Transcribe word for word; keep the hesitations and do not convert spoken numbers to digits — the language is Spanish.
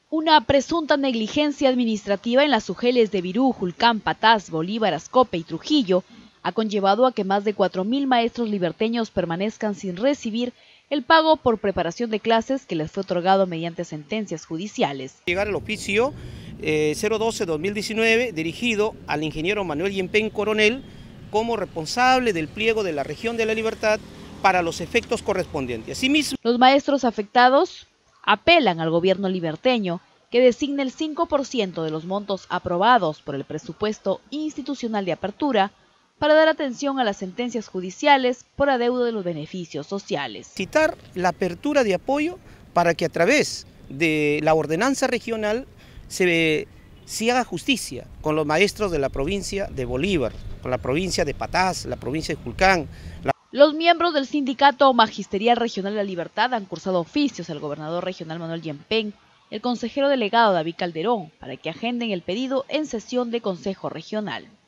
Una presunta negligencia administrativa en las UGELes de Virú, Julcán, Patás, Bolívar, Ascope y Trujillo ha conllevado a que más de cuatro mil maestros liberteños permanezcan sin recibir el pago por preparación de clases que les fue otorgado mediante sentencias judiciales. Llegar el oficio eh, cero doce guión dos mil diecinueve dirigido al ingeniero Manuel Yempén Coronel como responsable del pliego de la región de La Libertad para los efectos correspondientes. Asimismo, los maestros afectados apelan al gobierno liberteño que designe el cinco por ciento de los montos aprobados por el presupuesto institucional de apertura para dar atención a las sentencias judiciales por adeudo de los beneficios sociales. Citar la apertura de apoyo para que a través de la ordenanza regional se, se haga justicia con los maestros de la provincia de Bolívar, con la provincia de Patás, la provincia de Julcán. La... Los miembros del Sindicato Magisterial Regional de La Libertad han cursado oficios al gobernador regional Manuel Yempén, el consejero delegado David Calderón, para que agenden el pedido en sesión de Consejo Regional.